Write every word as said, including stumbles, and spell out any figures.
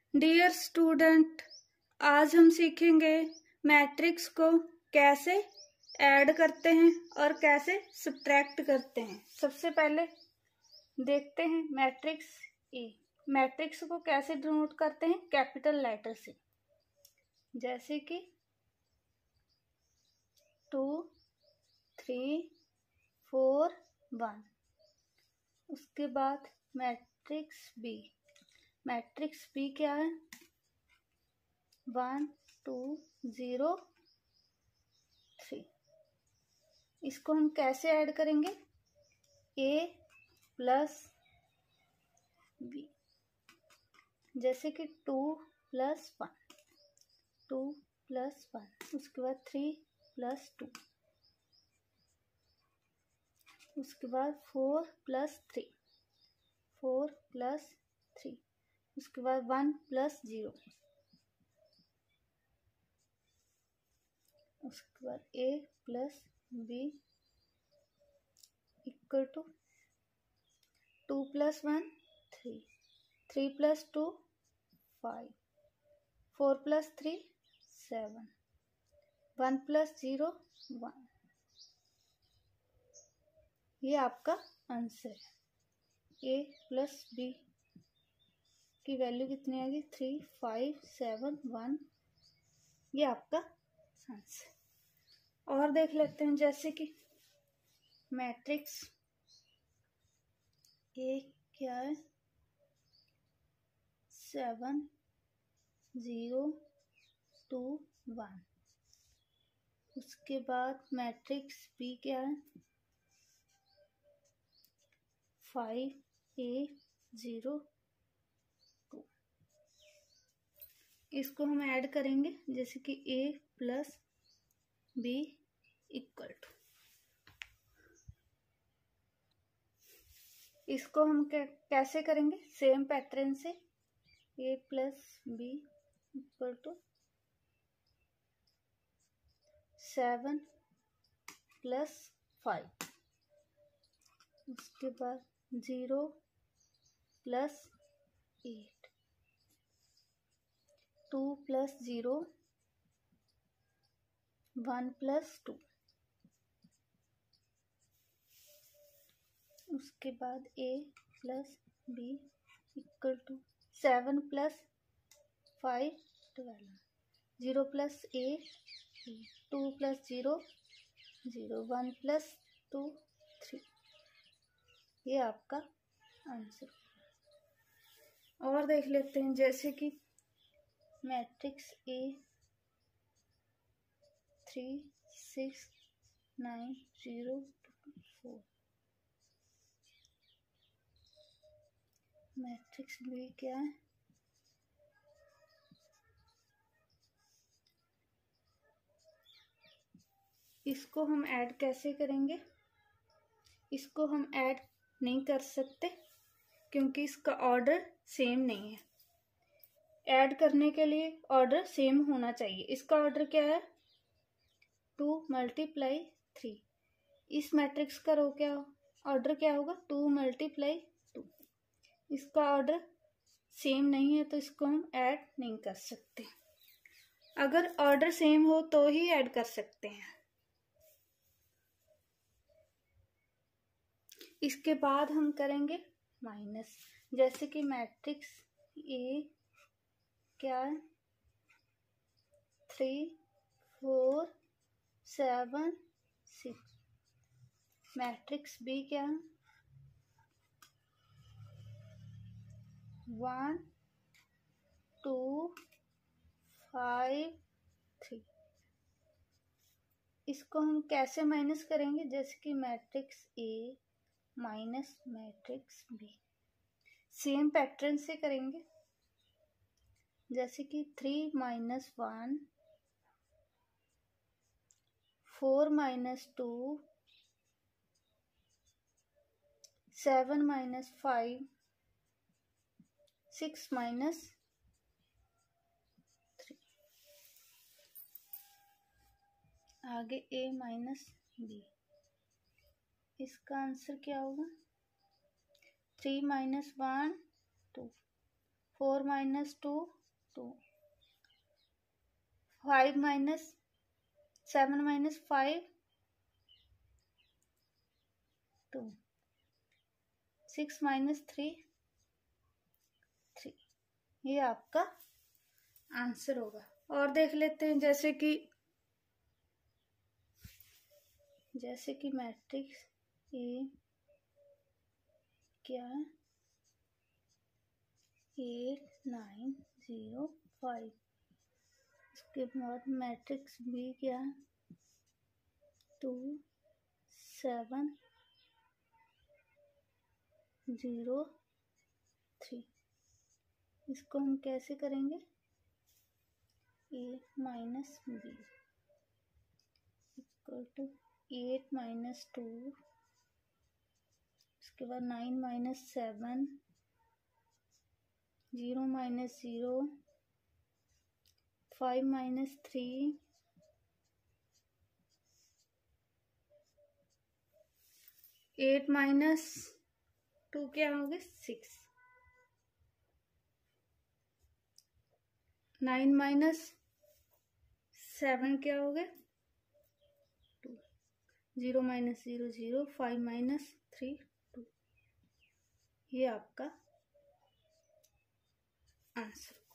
Dear student, आज हम सीखेंगे मैट्रिक्स को कैसे ऐड करते हैं और कैसे सब्ट्रैक्ट करते हैं। सबसे पहले देखते हैं मैट्रिक्स ए। मैट्रिक्स को कैसे डिनोट करते हैं? कैपिटल लेटर से, जैसे कि टू थ्री फोर वन। उसके बाद मैट्रिक्स बी। मैट्रिक्स बी क्या है? One two zero three. इसको हम कैसे ऐड करेंगे? ए प्लस बी, जैसे कि two plus one, two plus one. उसके बाद थ्री प्लस टू, उसके बाद four plus three, four plus three. उसके बाद वन प्लस ज़ीरो, उसके बाद A plus B equal to two plus one three, three plus two five, four plus three seven, one plus zero one. ये आपका answer है। A plus B की value कितनी आएगी? Three five seven one. ये आपका आंसर। और देख लेते हैं, जैसे कि मैट्रिक्स ए क्या है? Seven zero two one. उसके बाद मैट्रिक्स बी क्या है? Five A zero two. इसको हम ऐड करेंगे, जैसे कि A plus B equal to. इसको हम कैसे करेंगे? सेम पैटर्न से, A plus B equal to seven plus five. उसके बाद zero plus eight, two plus zero one plus two. उसके बाद A plus B equal to seven plus five twelve, zero plus eight two plus zero zero, one plus two three. ये आपका answer. और देख लेते हैं, जैसे कि matrix A three six nine zero four. Matrix B क्या है? इसको हम ऐड कैसे करेंगे? इसको हम ऐड नहीं कर सकते क्योंकि इसका ऑर्डर सेम नहीं है। ऐड करने के लिए ऑर्डर सेम होना चाहिए। इसका ऑर्डर क्या है? Two multiply three. इस मैट्रिक्स का रो क्या ऑर्डर क्या होगा? Two multiply two. इसका ऑर्डर सेम नहीं है तो इसको हम ऐड नहीं कर सकते। अगर ऑर्डर सेम हो तो ही ऐड कर सकते हैं। इसके बाद हम करेंगे माइनस, जैसे कि मैट्रिक्स ए क्या है? Three four seven six. Matrix B क्या है? One two five three. इसको हम कैसे माइनस करेंगे? जैसे कि matrix A minus matrix B, same pattern से करेंगे, जैसे कि three minus one, four minus two, seven minus five, six minus three. आगे ए माइनस बी। इसका आंसर क्या होगा? Three minus one two, four minus two two, five minus seven minus five two, six minus three three. ये आपका answer होगा। और देख लेते हैं, जैसे कि जैसे कि मैट्रिक्स ए क्या है, एट नाइन जीरो फाइव। इसके बाद मैट्रिक्स बी क्या है, टू सेवन जीरो थ्री। इसको हम कैसे करेंगे, A minus B equal to eight minus two, इसके बाद nine minus seven, zero minus zero, five minus three, eight minus two क्या होगा, सिक्स, नाइन माइनस सेवन क्या हो गया, two, zero minus zero zero, five minus three two. ये आपका answer.